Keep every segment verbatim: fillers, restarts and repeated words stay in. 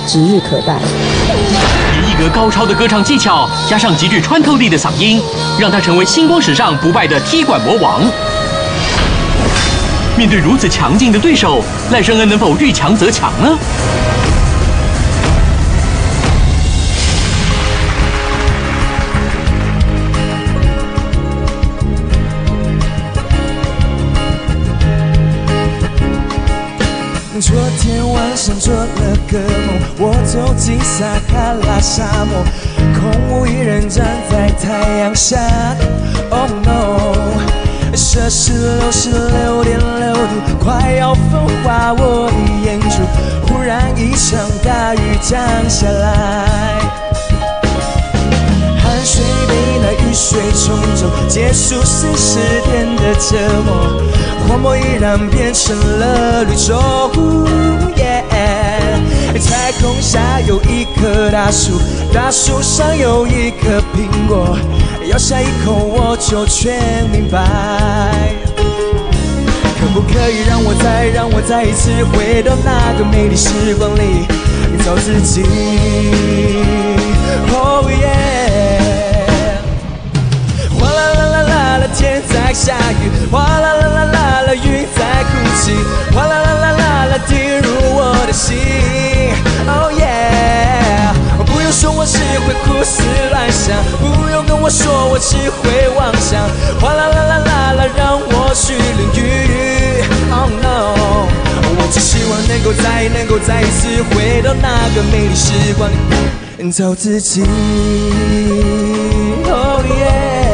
指日可待。 严艺格高超的歌唱技巧，加上极具穿透力的嗓音，让他成为星光史上不败的踢馆魔王。面对如此强劲的对手，赖声恩能否遇强则强呢？ 昨天晚上做了个梦，我走进撒哈拉沙漠，空无一人站在太阳下。Oh no， 摄氏六十六点六度，快要风化我的眼珠。忽然一场大雨降下来，汗水被那雨水冲走，结束四十天的折磨。 荒漠依然变成了绿洲， yeah。太空下有一棵大树，大树上有一颗苹果，咬下一口我就全明白。可不可以让我再让我再一次回到那个美丽时光里，找自己 ？Oh yeah。哗啦啦啦啦啦，天在下雨，哗啦啦啦啦。 雨在哭泣，哗啦啦啦啦啦滴入我的心。Oh yeah， 不用说，我只会胡思乱想；不用跟我说，我只会妄想。哗啦啦啦啦啦，让我去淋雨。Oh no， 我只希望能够再能够再一次回到那个美丽时光里，找自己。Oh yeah。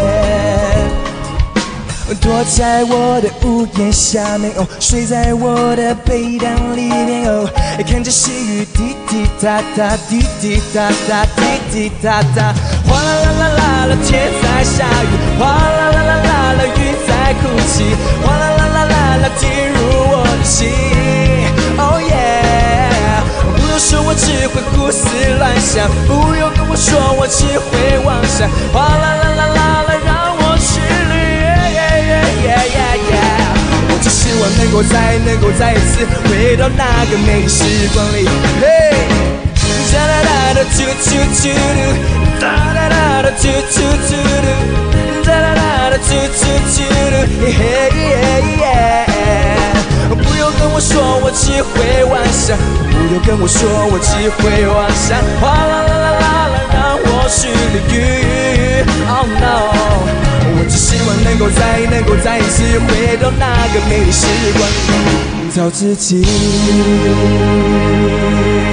躲在我的屋檐下面，哦，睡在我的被单里面，哦，看着细雨滴滴答答，滴滴答答，滴滴答答。哗啦啦啦啦啦，天在下雨，哗啦啦啦啦啦，雨在哭泣，哗啦啦啦啦啦，滴入我的心。Oh yeah， 不用说，我只会胡思乱想；不用跟我说，我只会妄想。哗啦啦啦啦啦，让我去旅。 Yeah, yeah, yeah. 我只希望能够再能够再一次回到那个美丽时光里。嘿，哒哒哒哒，嘟嘟嘟嘟，哒哒哒哒，嘟嘟嘟嘟，哒哒哒哒，嘟嘟嘟嘟，嘿耶耶。不用跟我说，我只会妄想；不用跟我说，我只会妄想。哗啦啦啦啦啦，让我去淋雨。Oh no。 我只希望能够再能够再一次回到那个美丽时光里，找自己。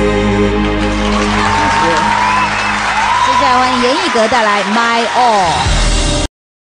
接下来欢迎严艺格带来《My All》。